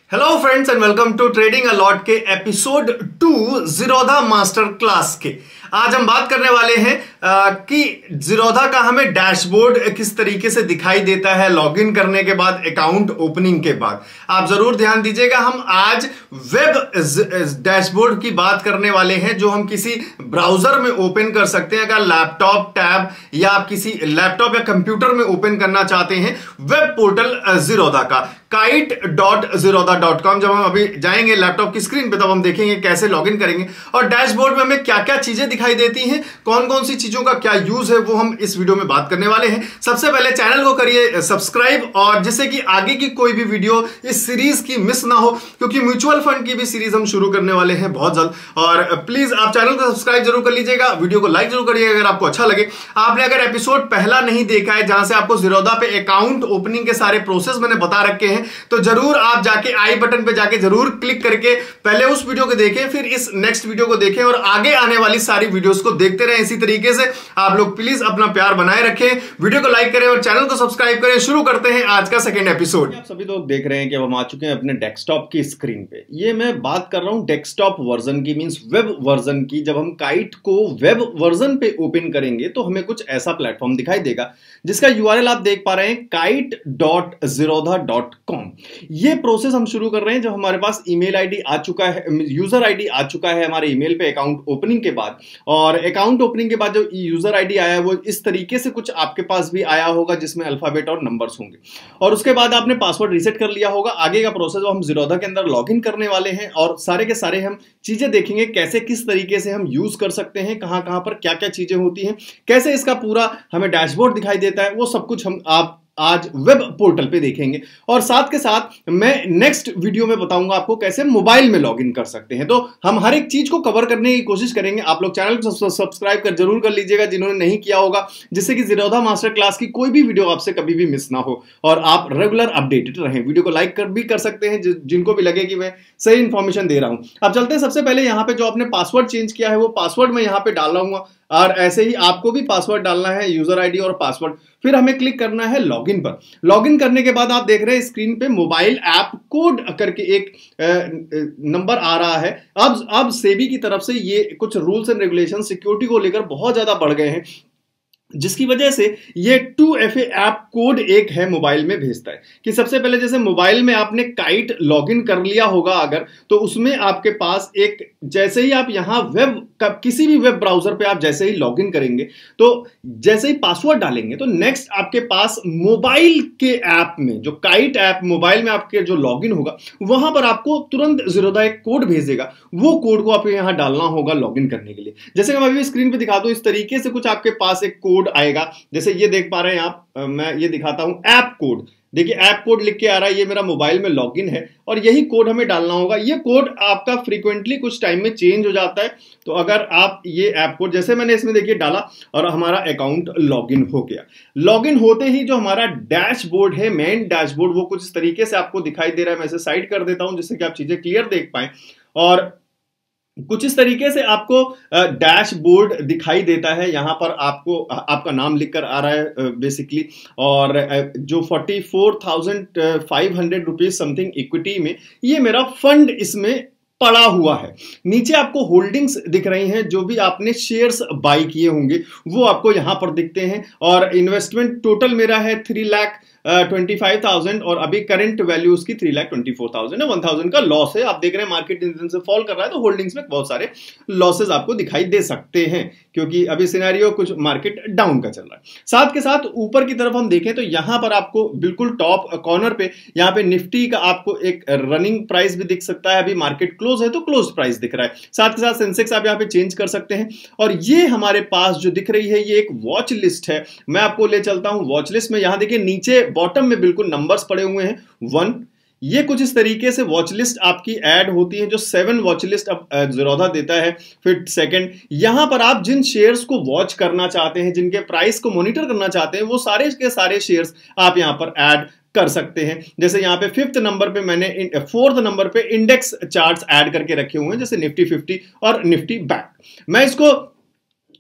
Hello friends and welcome to trading a lot के episode 2 Zerodha master class के। आज हम बात करने वाले हैं कि जीरोधा का हमें डैशबोर्ड किस तरीके से दिखाई देता है लॉगिन करने के बाद, अकाउंट ओपनिंग के बाद। आप जरूर ध्यान दीजिएगा, हम आज वेब डैशबोर्ड की बात करने वाले हैं जो हम किसी ब्राउजर में ओपन कर सकते हैं। अगर लैपटॉप टैब या आप किसी लैपटॉप या कंप्यूटर में ओपन करना चाहते हैं वेब पोर्टल जीरोधा का kite.zerodha.com। जब हम अभी जाएंगे लैपटॉप की स्क्रीन पे तब हम देखेंगे कैसे लॉगिन करेंगे और डैशबोर्ड में हमें क्या क्या चीजें दिखाई देती हैं, कौन कौन सी चीजों का क्या यूज है, वो हम इस वीडियो में बात करने वाले हैं। सबसे पहले चैनल को करिए सब्सक्राइब, और जिससे कि आगे की कोई भी वीडियो इस सीरीज की मिस ना हो, क्योंकि म्यूचुअल फंड की भी सीरीज हम शुरू करने वाले हैं बहुत जल्द। और प्लीज आप चैनल को सब्सक्राइब जरूर कर लीजिएगा, वीडियो को लाइक जरूर करिएगा अगर आपको अच्छा लगे। आपने अगर एपिसोड पहला नहीं देखा है जहां से आपको जीरोधा पे अकाउंट ओपनिंग के सारे प्रोसेस मैंने बता रखे हैं, तो जरूर आप जाके आई बटन पे जाके जरूर क्लिक करके पहले उस वीडियो को देखें, फिर इस नेक्स्ट वीडियो को देखें और आगे आने वाली सारी वीडियोस को देखते रहें। इसी तरीके से आप लोग प्लीज अपना प्यार बनाए रखें, वीडियो को लाइक करें और चैनल को सब्सक्राइब करें। शुरू करते हैं आज का सेकंड एपिसोड। आप सभी लोग देख रहे हैं कि हम आ चुके हैं अपने डेस्कटॉप की स्क्रीन पे। ये मैं बात कर रहा हूं डेस्कटॉप वर्जन की, मींस वेब वर्जन की। जब हम काइट को वेब वर्जन पे ओपन करेंगे तो हमें कुछ ऐसा प्लेटफॉर्म दिखाई देगा जिसका यूआरएल आप देख पा रहे हैं kite.zerodha.com। ये प्रोसेस हम शुरू कर रहे हैं जब हमारे पास ईमेल आईडी आ चुका है, यूजर आईडी आ चुका है हमारे ईमेल पे अकाउंट ओपनिंग के बाद। और अकाउंट ओपनिंग के बाद जो यूजर आईडी आया है वो इस तरीके से कुछ आपके पास भी आया होगा जिसमें अल्फाबेट और नंबर्स होंगे, और उसके बाद आपने पासवर्ड रीसेट कर लिया होगा। आगे का प्रोसेस हम जीरोधा के अंदर लॉगिन करने वाले हैं और सारे के सारे हम चीजें देखेंगे कैसे किस तरीके से हम यूज कर सकते हैं, कहां कहां पर क्या क्या चीजें होती हैं, कैसे इसका पूरा हमें डैशबोर्ड दिखाई देता है, वो सब कुछ हम आप आज वेब पोर्टल पे देखेंगे। और साथ के साथ मैं नेक्स्ट वीडियो में बताऊंगा आपको कैसे मोबाइल में लॉगिन कर सकते हैं। तो हम हर एक चीज को कवर करने की कोशिश करेंगे। आप लोग चैनल को सब्सक्राइब कर जरूर कर लीजिएगा जिन्होंने नहीं किया होगा, जिससे कि जीरोधा मास्टर क्लास की कोई भी वीडियो आपसे कभी भी मिस ना हो और आप रेगुलर अपडेटेड रहें। वीडियो को लाइक भी कर सकते हैं जिनको भी लगे कि मैं सही इंफॉर्मेशन दे रहा हूं। अब चलते हैं, सबसे पहले यहाँ पे जो आपने पासवर्ड चेंज किया है वो पासवर्ड मैं यहाँ पे डाल रहा हूँ, और ऐसे ही आपको भी पासवर्ड डालना है, यूजर आईडी और पासवर्ड। फिर हमें क्लिक करना है लॉगिन पर। लॉगिन करने के बाद आप देख रहे हैं स्क्रीन पे मोबाइल ऐप कोड करके एक नंबर आ रहा है। अब सेबी की तरफ से ये कुछ रूल्स एंड रेगुलेशन सिक्योरिटी को लेकर बहुत ज्यादा बढ़ गए हैं, जिसकी वजह से ये 2FA ऐप कोड एक है मोबाइल में भेजता है कि सबसे पहले जैसे मोबाइल में आपने काइट लॉगिन कर लिया होगा अगर, तो उसमें आपके पास एक, जैसे ही आप यहां वेब किसी भी वेब ब्राउजर पे आप जैसे ही लॉगिन करेंगे तो जैसे ही पासवर्ड डालेंगे तो नेक्स्ट आपके पास मोबाइल के ऐप में, जो काइट ऐप मोबाइल में आपके जो लॉगिन होगा वहां पर आपको तुरंत जीरोधा एक कोड भेजेगा। वो कोड को आपको यहां डालना होगा लॉगिन करने के लिए। जैसे कि मैं अभी स्क्रीन पे दिखा दूं, इस तरीके से कुछ आपके पास एक कोड आएगा। जैसे ये देख पा रहे हैं आप, मैं ये दिखाता हूं ऐप कोड। देखिए ऐप कोड लिख के आ रहा है, ये मेरा मोबाइल में लॉगिन है और यही कोड हमें डालना होगा। ये कोड आपका फ्रीक्वेंटली कुछ टाइम में चेंज हो जाता है, तो अगर आप ये ऐप कोड, जैसे मैंने इसमें देखिए डाला और हमारा अकाउंट लॉगिन हो गया। लॉगिन होते ही जो हमारा डैशबोर्ड है, मेन डैशबोर्ड, वो कुछ इस तरीके से आपको दिखाई दे रहा है। मैं इसे साइड कर देता हूं जिससे कि आप चीजें क्लियर देख पाएं। और कुछ इस तरीके से आपको डैशबोर्ड दिखाई देता है। यहां पर आपको आपका नाम लिखकर आ रहा है बेसिकली, और जो 44,500 रुपीज समथिंग इक्विटी में ये मेरा फंड इसमें पड़ा हुआ है। नीचे आपको होल्डिंग्स दिख रही हैं, जो भी आपने शेयर्स बाई किए होंगे वो आपको यहां पर दिखते हैं। और इन्वेस्टमेंट टोटल मेरा है 3,25,000 और अभी करंट वैल्यू उसकी 3,24,000 है। 1,000 का लॉस है। आप देख रहे हैं मार्केट जिस दिन से फॉल कर रहा है तो होल्डिंग्स में बहुत सारे लॉसेज आपको दिखाई दे सकते हैं, क्योंकि अभी सिनेरियो कुछ मार्केट डाउन का चल रहा है। साथ के साथ ऊपर की तरफ हम देखें तो यहां पर आपको बिल्कुल टॉप कॉर्नर पे यहाँ पे निफ्टी का आपको एक रनिंग प्राइस भी दिख सकता है। अभी मार्केट क्लोज है तो क्लोज प्राइस दिख रहा है। साथ के साथ सेंसेक्स आप यहाँ पे चेंज कर सकते हैं। और ये हमारे पास जो दिख रही है ये एक वॉच लिस्ट है। मैं आपको ले चलता हूं वॉच लिस्ट में। यहां देखिए नीचे बॉटम में बिल्कुल नंबर्स पड़े हुए हैं 1। ये कुछ इस तरीके से वॉच लिस्ट आपकी ऐड होती है, जो 7 वॉच लिस्ट अब जीरोधा देता है। फिर सेकंड, यहां पर आप जिन शेयर्स को वॉच करना चाहते हैं, जिनके प्राइस को मॉनिटर करना चाहते हैं, वो सारे के सारे शेयर्स आप यहां पर ऐड कर सकते हैं। जैसे यहाँ पे 5th नंबर पे मैंने 4th नंबर पे इंडेक्स चार्ट्स ऐड करके रखे हुए हैं, जैसे निफ्टी 50 और निफ्टी बैंक। मैं इसको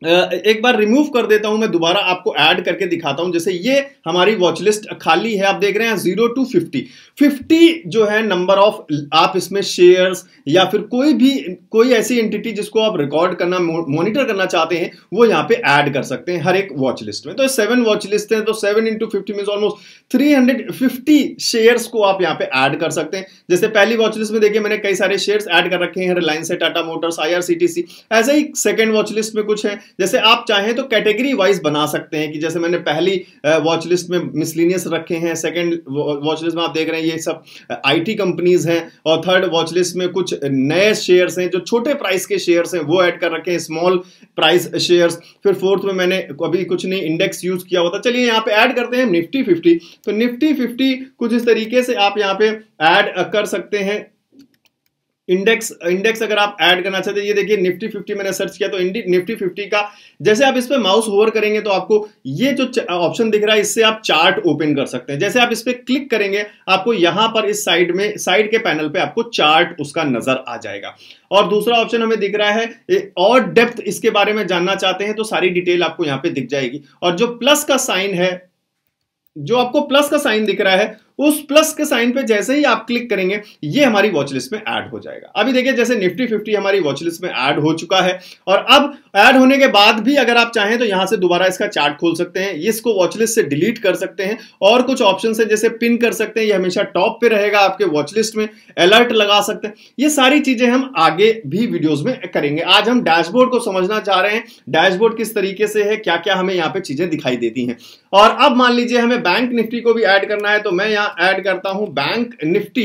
एक बार रिमूव कर देता हूं, मैं दोबारा आपको ऐड करके दिखाता हूं। जैसे ये हमारी वॉच लिस्ट खाली है, आप देख रहे हैं 0 to 50 जो है नंबर ऑफ, आप इसमें शेयर्स या फिर कोई ऐसी एंटिटी जिसको आप रिकॉर्ड करना, मॉनिटर करना चाहते हैं, वो यहाँ पे ऐड कर सकते हैं हर एक वॉच लिस्ट में। तो 7 वॉच लिस्ट है, तो 7 into 50 मींस ऑलमोस्ट 350 शेयर्स को आप यहाँ पे ऐड कर सकते हैं। जैसे पहली वॉच लिस्ट में देखिए मैंने कई सारे शेयर्स ऐड कर रखे हैं, रिलायंस है, टाटा मोटर्स, IRCTC। ऐसे ही सेकेंड वॉच लिस्ट में कुछ है। जैसे आप चाहें तो कैटेगरी वाइज बना सकते हैं कि जैसे मैंने पहली वॉच लिस्ट में मिसलिनियस रखे हैं, सेकंड वॉच लिस्ट में आप देख रहे हैं ये सब IT कंपनीज हैं, और थर्ड वॉच लिस्ट में कुछ नए शेयर्स हैं जो छोटे प्राइस के शेयर्स हैं वो ऐड कर रखे हैं, स्मॉल प्राइस शेयर्स। फिर फोर्थ में मैंने अभी कुछ नहीं इंडेक्स यूज किया होता। चलिए यहाँ पे ऐड करते हैं निफ्टी 50। तो निफ्टी 50 कुछ इस तरीके से आप यहाँ पे ऐड कर सकते हैं। इंडेक्स अगर आप ऐड करना चाहते हैं, ये देखिए निफ्टी 50 मैंने सर्च किया तो निफ्टी 50 का जैसे आप इस पे माउस होवर करेंगे तो आपको ये जो ऑप्शन दिख रहा है इससे आप चार्ट ओपन कर सकते हैं। जैसे आप इस पे क्लिक करेंगे आपको यहां पर इस साइड के पैनल पे आपको चार्ट उसका नजर आ जाएगा। और दूसरा ऑप्शन हमें दिख रहा है और डेप्थ, इसके बारे में जानना चाहते हैं तो सारी डिटेल आपको यहां पे दिख जाएगी। और जो प्लस का साइन है, जो आपको प्लस का साइन दिख रहा है, उस प्लस के साइन पे जैसे ही आप क्लिक करेंगे ये हमारी वॉच लिस्ट में ऐड हो जाएगा। अभी देखिए जैसे निफ्टी 50 हमारी वॉच लिस्ट में ऐड हो चुका है, और अब ऐड होने के बाद भी अगर आप चाहें तो यहां से दोबारा इसका चार्ट खोल सकते हैं, इसको वॉच लिस्ट से डिलीट कर सकते हैं, और कुछ ऑप्शन है जैसे पिन कर सकते हैं, ये हमेशा टॉप पे रहेगा आपके वॉच लिस्ट में, अलर्ट लगा सकते हैं। ये सारी चीजें हम आगे भी वीडियोज में करेंगे। आज हम डैशबोर्ड को समझना चाह रहे हैं, डैशबोर्ड किस तरीके से है, क्या क्या हमें यहाँ पे चीजें दिखाई देती हैं। और अब मान लीजिए हमें बैंक निफ्टी को भी ऐड करना है, तो मैं यहां ऐड करता हूं निफ्टी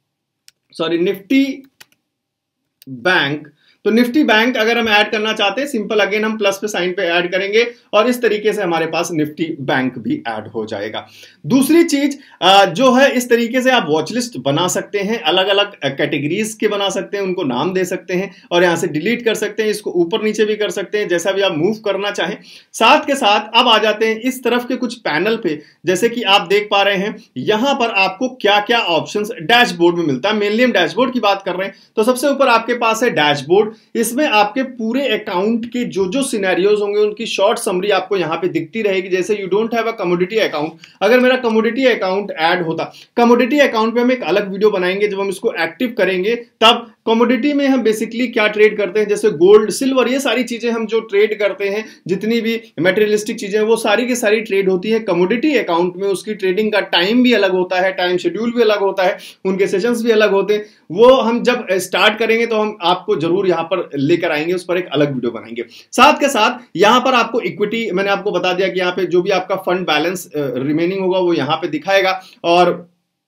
बैंक। तो निफ्टी बैंक अगर हम ऐड करना चाहते हैं, सिंपल अगेन हम प्लस पे साइन पे ऐड करेंगे और इस तरीके से हमारे पास निफ्टी बैंक भी ऐड हो जाएगा। दूसरी चीज जो है, इस तरीके से आप वॉच लिस्ट बना सकते हैं, अलग अलग कैटेगरीज के बना सकते हैं, उनको नाम दे सकते हैं और यहां से डिलीट कर सकते हैं, इसको ऊपर नीचे भी कर सकते हैं, जैसा भी आप मूव करना चाहें। साथ के साथ अब आ जाते हैं इस तरफ के कुछ पैनल पे, जैसे कि आप देख पा रहे हैं यहां पर आपको क्या क्या ऑप्शंस डैशबोर्ड में मिलता है। मेनली हम डैशबोर्ड की बात कर रहे हैं, तो सबसे ऊपर आपके पास है डैशबोर्ड। इसमें आपके पूरे अकाउंट के जो जो सिनेरियोज होंगे उनकी शॉर्ट समरी आपको यहां पे दिखती रहेगी। जैसे you don't have a commodity account, अगर मेरा कमोडिटी अकाउंट ऐड होता, कमोडिटी अकाउंट पे हम एक अलग वीडियो बनाएंगे जब हम इसको एक्टिव करेंगे, तब कमोडिटी में हम बेसिकली क्या ट्रेड करते हैं, जैसे गोल्ड, सिल्वर, ये सारी चीजें हम जो ट्रेड करते हैं, जितनी भी मटेरियलिस्टिक चीजें वो सारी की सारी ट्रेड होती है कमोडिटी अकाउंट में। उसकी ट्रेडिंग का टाइम भी अलग होता है, टाइम शेड्यूल भी अलग होता है, उनके सेशंस भी अलग होते हैं। वो हम जब स्टार्ट करेंगे तो हम आपको जरूर यहां पर लेकर आएंगे, उस पर एक अलग वीडियो बनाएंगे। साथ के साथ यहां पर आपको इक्विटी, मैंने आपको बता दिया कि यहां पे जो भी आपका फंड बैलेंस रिमेनिंग होगा वो यहां पे दिखाएगा, और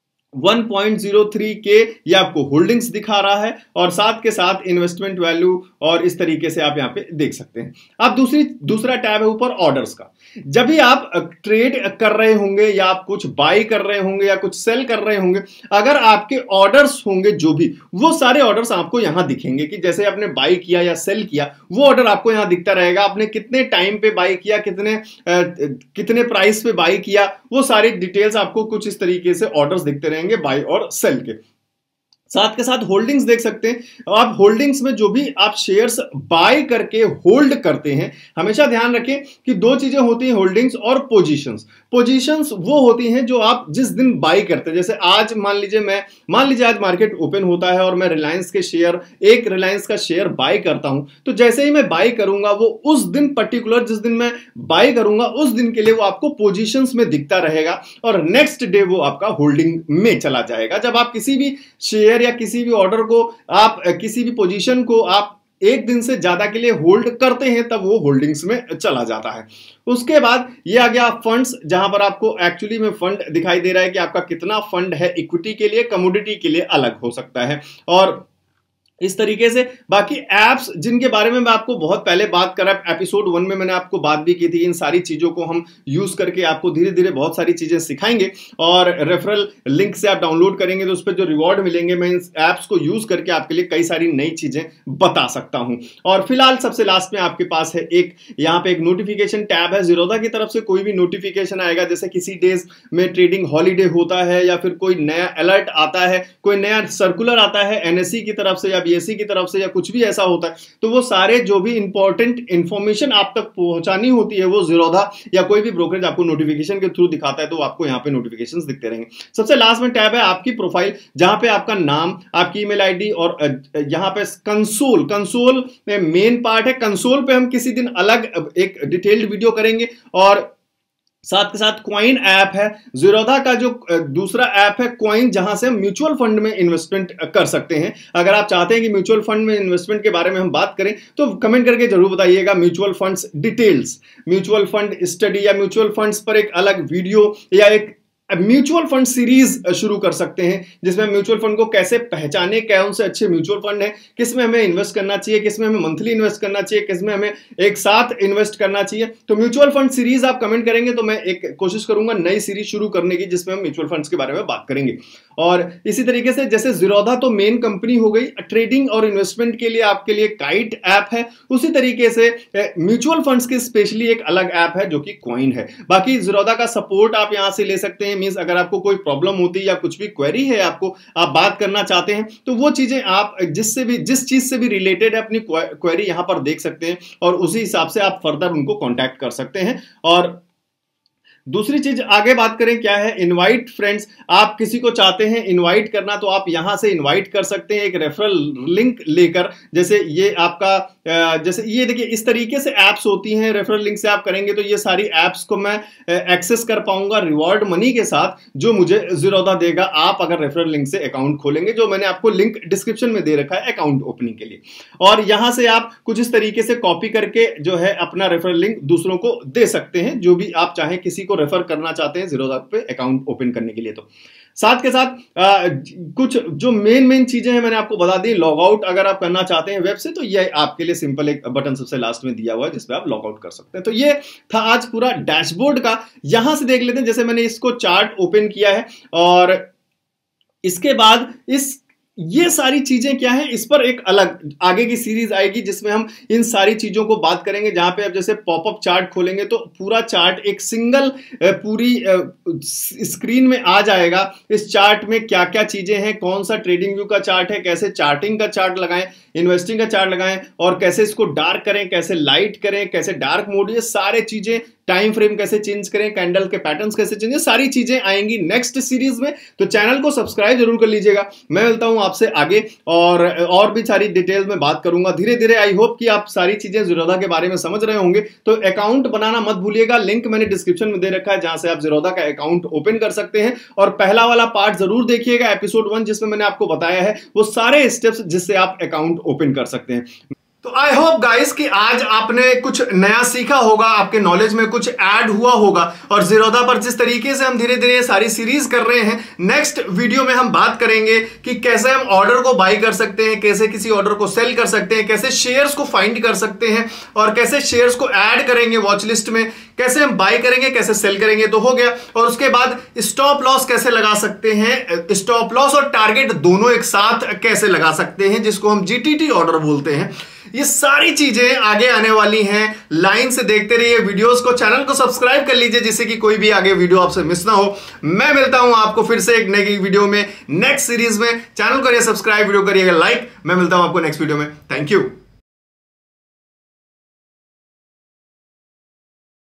1.03 के ये आपको होल्डिंग्स दिखा रहा है, और साथ के साथ इन्वेस्टमेंट वैल्यू, और इस तरीके से आप यहां पे देख सकते हैं। अब दूसरा टैब है ऊपर ऑर्डर्स का। जब भी आप ट्रेड कर रहे होंगे या आप कुछ बाय कर रहे होंगे या कुछ सेल कर रहे होंगे, अगर आपके ऑर्डर्स होंगे जो भी, वो सारे ऑर्डर्स आपको यहां दिखेंगे कि जैसे आपने बाय किया या सेल किया, वो ऑर्डर आपको यहां दिखता रहेगा। आपने कितने टाइम पे बाय किया, कितने प्राइस पे बाय किया, वो सारी डिटेल्स आपको कुछ इस तरीके से ऑर्डर्स दिखते रहेंगे बाय और सेल के। साथ के साथ होल्डिंग्स देख सकते हैं आप। होल्डिंग्स में जो भी आप शेयर्स बाय करके होल्ड करते हैं, हमेशा ध्यान रखें कि दो चीजें होती हैं, होल्डिंग्स और पोजीशंस। पोजीशंस वो होती हैं जो आप जिस दिन बाय करते हैं। जैसे आज मान लीजिए आज मार्केट ओपन होता है और मैं रिलायंस का शेयर बाय करता हूं, तो जैसे ही मैं बाय करूंगा वो उस दिन पर्टिकुलर, जिस दिन मैं बाय करूंगा उस दिन के लिए वो आपको पोजीशंस में दिखता रहेगा, और नेक्स्ट डे वो आपका होल्डिंग में चला जाएगा। जब आप किसी भी शेयर या किसी भी ऑर्डर को, आप किसी भी पोजीशन को आप एक दिन से ज्यादा के लिए होल्ड करते हैं, तब वो होल्डिंग्स में चला जाता है। उसके बाद ये आ गया फंड्स, जहां पर आपको एक्चुअली में फंड दिखाई दे रहा है कि आपका कितना फंड है। इक्विटी के लिए, कमोडिटी के लिए अलग हो सकता है, और इस तरीके से बाकी एप्स जिनके बारे में मैं आपको बहुत पहले बात कर रहा, एपिसोड 1 में मैंने आपको बात भी की थी। इन सारी चीजों को हम यूज करके आपको धीरे धीरे बहुत सारी चीजें सिखाएंगे, और रेफरल लिंक से आप डाउनलोड करेंगे तो उस पर जो रिवॉर्ड मिलेंगे, मैं इन एप्स को यूज करके आपके लिए कई सारी नई चीजें बता सकता हूं। और फिलहाल सबसे लास्ट में आपके पास है यहाँ पे एक नोटिफिकेशन टैब है। ज़ीरोधा की तरफ से कोई भी नोटिफिकेशन आएगा, जैसे किसी डेज में ट्रेडिंग हॉलीडे होता है, या फिर कोई नया अलर्ट आता है, कोई नया सर्कुलर आता है NSE की तरफ से या BSE की तरफ से या कुछ भी ऐसा होता है, तो वो सारे जो भी इंपॉर्टेंट इंफॉर्मेशन आप तक पहुंचानी होती है वो ज़ीरोधा या कोई भी ब्रोकरेज आपको नोटिफिकेशन के थ्रू दिखाता है, तो आपको यहाँ पे नोटिफिकेशंस दिखते रहेंगे। सबसे लास्ट में टैब है आपकी प्रोफाइल, जहां पे आपका नाम, आपकी ईमेल आईडी और यहाँ पे कंसोल में मेन पार्ट है। कंसोल पे हम किसी दिन अलग एक डिटेल्ड वीडियो करेंगे। और साथ के साथ क्वाइन ऐप है, ज़ीरोधा का जो दूसरा ऐप है क्वाइन, जहां से हम म्यूचुअल फंड में इन्वेस्टमेंट कर सकते हैं। अगर आप चाहते हैं कि म्यूचुअल फंड में इन्वेस्टमेंट के बारे में हम बात करें तो कमेंट करके जरूर बताइएगा। Mutual funds details, mutual fund study या म्यूचुअल फंड्स पर एक अलग वीडियो या एक म्यूचुअल फंड सीरीज शुरू कर सकते हैं, जिसमें म्यूचुअल फंड को कैसे पहचाने, कौन से अच्छे म्यूचुअल फंड है, किसमें हमें इन्वेस्ट करना चाहिए, किसमें हमें मंथली इन्वेस्ट करना चाहिए, किसमें हमें एक साथ इन्वेस्ट करना चाहिए। तो म्यूचुअल फंड सीरीज आप कमेंट करेंगे तो मैं एक कोशिश करूंगा नई सीरीज शुरू करने की, जिसमें हम म्यूचुअल फंड्स के बारे में बात करेंगे। और इसी तरीके से जैसे ज़ीरोधा तो मेन कंपनी हो गई, ट्रेडिंग और इन्वेस्टमेंट के लिए आपके लिए काइट ऐप है, उसी तरीके से म्यूचुअल फंड्स के स्पेशली एक अलग ऐप है जो कि क्वाइन है। बाकी ज़ीरोधा का सपोर्ट आप यहां से ले सकते हैं। मींस अगर आपको कोई प्रॉब्लम होती है या कुछ भी क्वेरी है, आपको आप बात करना चाहते हैं, तो वो चीजें आप जिस चीज से भी रिलेटेड है अपनी क्वेरी यहां पर देख सकते हैं और उसी हिसाब से आप फर्दर उनको कांटेक्ट कर सकते हैं। और दूसरी चीज आगे बात करें क्या है, इनवाइट फ्रेंड्स। आप किसी को चाहते हैं इनवाइट करना तो आप यहां से इनवाइट कर सकते हैं एक रेफरल लिंक लेकर। जैसे ये आपका जैसे ये देखिए इस तरीके से एप्स होती हैं, रेफरल लिंक से आप करेंगे तो ये सारी एप्स को मैं एक्सेस कर पाऊंगा रिवॉर्ड मनी के साथ, जो मुझे ज़ीरोधा देगा आप अगर रेफरल लिंक से अकाउंट खोलेंगे, जो मैंने आपको लिंक डिस्क्रिप्शन में दे रखा है अकाउंट ओपनिंग के लिए। और यहां से आप कुछ इस तरीके से कॉपी करके जो है अपना रेफरल लिंक दूसरों को दे सकते हैं, जो भी आप चाहें किसी को रेफर करना चाहते हैं ज़ीरोधा पे अकाउंट ओपन करने के लिए। तो साथ के साथ कुछ जो मेन चीजें हैं मैंने आपको बता दी। लॉग आउट अगर आप करना चाहते हैं वेब से तो ये आपके लिए सिंपल एक बटन सबसे लास्ट में दिया हुआ है जिसपे आप लॉग आउट कर सकते हैं। तो ये था आज पूरा डैशबोर्ड का। यहां से देख लेते हैं, जैसे मैंने इसको चार्ट ओपन किया है और इसके बाद ये सारी चीजें क्या है, इस पर एक अलग आगे की सीरीज आएगी जिसमें हम इन सारी चीजों को बात करेंगे। जहां पे आप जैसे पॉपअप चार्ट खोलेंगे तो पूरा चार्ट एक सिंगल पूरी स्क्रीन में आ जाएगा। इस चार्ट में क्या क्या चीजें हैं, कौन सा ट्रेडिंग व्यू का चार्ट है, कैसे चार्टिंग का चार्ट लगाएं, इन्वेस्टिंग का चार्ट लगाएं और कैसे इसको डार्क करें, कैसे लाइट करें, कैसे डार्क मोड, ये सारे चीजें, टाइम फ्रेम कैसे चेंज करें, कैंडल के पैटर्न्स कैसे चेंज, सारी चीजें आएंगी नेक्स्ट सीरीज में। तो चैनल को सब्सक्राइब जरूर कर लीजिएगा। मैं मिलता हूं आपसे आगे और भी सारी डिटेल में बात करूंगा धीरे धीरे। आई होप कि आप सारी चीजें ज़ीरोधा के बारे में समझ रहे होंगे। तो अकाउंट बनाना मत भूलिएगा, लिंक मैंने डिस्क्रिप्शन में दे रखा है जहां से आप ज़ीरोधा का अकाउंट ओपन कर सकते हैं। और पहला वाला पार्ट जरूर देखिएगा, एपिसोड 1, जिसमें मैंने आपको बताया है वो सारे स्टेप्स जिससे आप अकाउंट ओपन कर सकते हैं। तो आई होप गाइस कि आज आपने कुछ नया सीखा होगा, आपके नॉलेज में कुछ ऐड हुआ होगा। और ज़ीरोधा पर जिस तरीके से हम धीरे धीरे सारी सीरीज कर रहे हैं, नेक्स्ट वीडियो में हम बात करेंगे कि कैसे हम ऑर्डर को बाई कर सकते हैं, कैसे किसी ऑर्डर को सेल कर सकते हैं, कैसे शेयर्स को फाइंड कर सकते हैं और कैसे शेयर्स को ऐड करेंगे वॉच लिस्ट में, कैसे हम बाई करेंगे, कैसे सेल करेंगे। तो हो गया। और उसके बाद स्टॉप लॉस कैसे लगा सकते हैं, स्टॉप लॉस और टारगेट दोनों एक साथ कैसे लगा सकते हैं, जिसको हम GTT ऑर्डर बोलते हैं। ये सारी चीजें आगे आने वाली हैं। लाइन से देखते रहिए वीडियोस को, चैनल को सब्सक्राइब कर लीजिए जिससे कि कोई भी आगे वीडियो आपसे मिस ना हो। मैं मिलता हूं आपको फिर से एक नई वीडियो में, नेक्स्ट सीरीज में। चैनल करिए सब्सक्राइब, वीडियो करिएगा लाइक। मैं मिलता हूं आपको नेक्स्ट वीडियो में। Thank you.